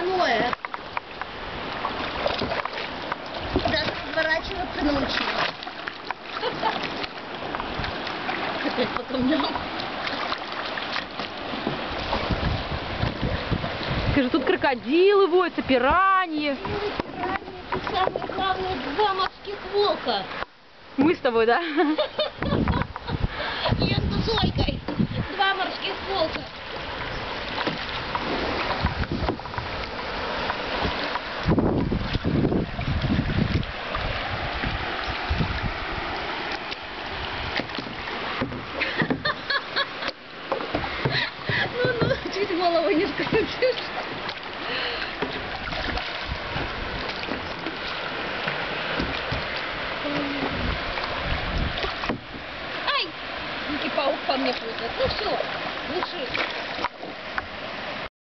каноэ. Даже разворачиваться научилась. Опять по камням. Скажи, тут крокодилы водятся, пираньи. Тут самое главное, 2 морских волка. Мы с тобой, да? Между Зойкой 2 морских волка. Ну, чуть голову не скрутишь. Ай! И паук по мне плывет. Ну все, лучше